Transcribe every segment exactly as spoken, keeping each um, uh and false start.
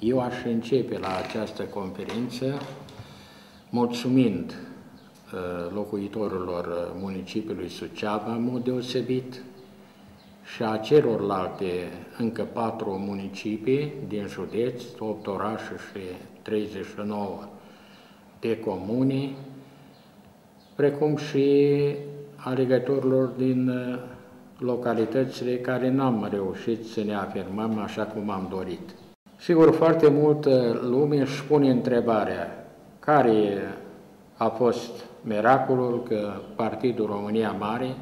Eu aș începe la această conferință mulțumind locuitorilor municipiului Suceava, în mod deosebit, și a celorlalte încă patru municipii din județ, opt orașe și treizeci și nouă de comune, precum și alegătorilor din localitățile care n-am reușit să ne afirmăm așa cum am dorit. Sigur, foarte multă lume își pune întrebarea care a fost miracolul că Partidul România Mare,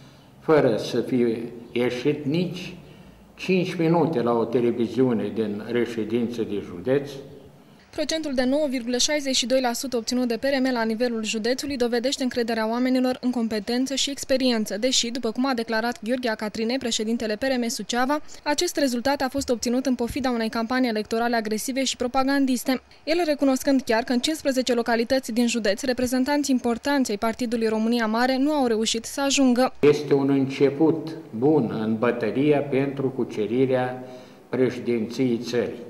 fără să fie ieșit nici cinci minute la o televiziune din reședință de județ. Procentul de nouă virgulă șaizeci și doi la sută obținut de P R M la nivelul județului dovedește încrederea oamenilor în competență și experiență, deși, după cum a declarat Gheorghe Catrinei, președintele P R M Suceava, acest rezultat a fost obținut în pofida unei campanii electorale agresive și propagandiste. El recunoscând chiar că în cincisprezece localități din județ, reprezentanți importanți ai Partidului România Mare nu au reușit să ajungă. Este un început bun în bătălia pentru cucerirea președinției țării.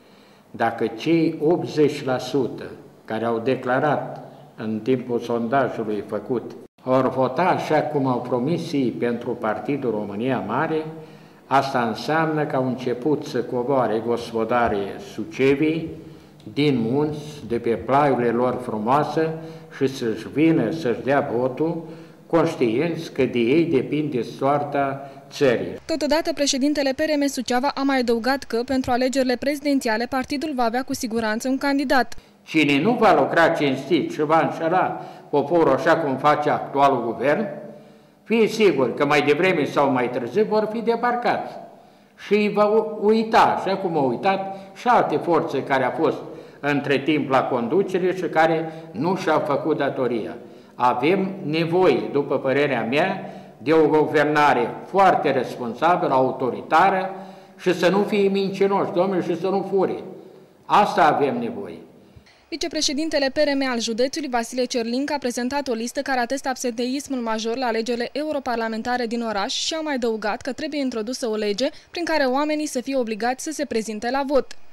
Dacă cei optzeci la sută care au declarat în timpul sondajului făcut vor vota așa cum au promis ei pentru Partidul România Mare, asta înseamnă că au început să coboare gospodarii Sucevii din munți, de pe plaiurile lor frumoase și să-și vină să-și dea votul, conștienți că de ei depinde soarta țării. Totodată, președintele P R M Suceava a mai adăugat că, pentru alegerile prezidențiale, partidul va avea cu siguranță un candidat. Cine nu va lucra cinstit și va înșela poporul așa cum face actualul guvern, fie sigur că mai devreme sau mai târziu vor fi debarcați. Și îi va uita, așa cum au uitat și alte forțe care au fost între timp la conducere și care nu și-au făcut datoria. Avem nevoie, după părerea mea, de o guvernare foarte responsabilă, autoritară și să nu fie mincinoși, domnule, și să nu fure. Asta avem nevoie. Vicepreședintele P R M al județului, Vasile Cerlinca, a prezentat o listă care atestă absenteismul major la alegerile europarlamentare din oraș și a mai adăugat că trebuie introdusă o lege prin care oamenii să fie obligați să se prezinte la vot.